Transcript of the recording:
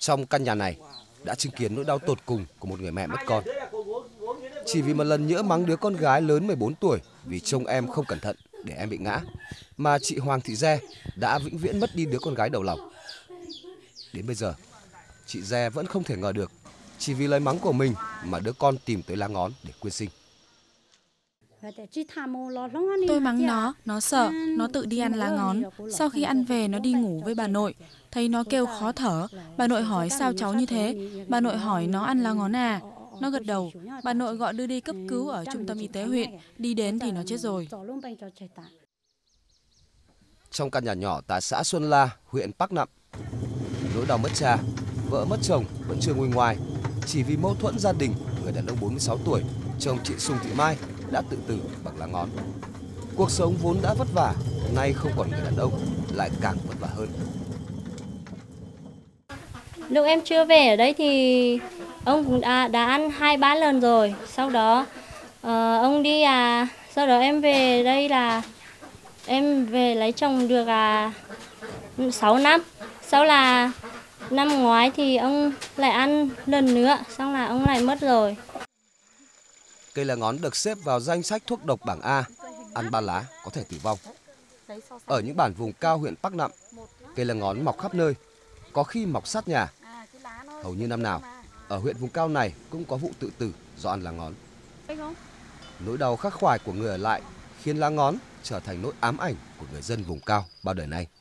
Trong căn nhà này đã chứng kiến nỗi đau tột cùng của một người mẹ mất con. Chỉ vì một lần nhỡ mắng đứa con gái lớn 14 tuổi vì trông em không cẩn thận để em bị ngã, mà chị Hoàng Thị Re đã vĩnh viễn mất đi đứa con gái đầu lòng. Đến bây giờ, chị Re vẫn không thể ngờ được, chỉ vì lời mắng của mình mà đứa con tìm tới lá ngón để quyên sinh. Tôi mắng nó sợ, nó tự đi ăn lá ngón. Sau khi ăn về nó đi ngủ với bà nội, thấy nó kêu khó thở. Bà nội hỏi sao cháu như thế, bà nội hỏi nó ăn lá ngón à. Nó gật đầu, bà nội gọi đưa đi cấp cứu ở trung tâm y tế huyện, đi đến thì nó chết rồi. Trong căn nhà nhỏ tại xã Xuân La, huyện Pác Nặm, nỗi đau mất cha, vợ mất chồng vẫn chưa nguôi ngoai. Chỉ vì mâu thuẫn gia đình, người đàn ông 46 tuổi, chồng chị Sùng Thị Mai đã tự tử bằng lá ngón. Cuộc sống vốn đã vất vả, nay không còn người đàn ông lại càng vất vả hơn. Lúc em chưa về ở đây thì ông cũng đã ăn 2-3 lần rồi. Sau đó ông đi sau đó em về đây là em về lấy chồng được 6 năm. Sau là năm ngoái thì ông lại ăn lần nữa, xong là ông lại mất rồi. Cây lá ngón được xếp vào danh sách thuốc độc bảng A, ăn 3 lá có thể tử vong. Ở những bản vùng cao huyện Pác Nặm, cây lá ngón mọc khắp nơi, có khi mọc sát nhà. Hầu như năm nào, ở huyện vùng cao này cũng có vụ tự tử do ăn lá ngón. Nỗi đau khắc khoải của người ở lại khiến lá ngón trở thành nỗi ám ảnh của người dân vùng cao bao đời nay.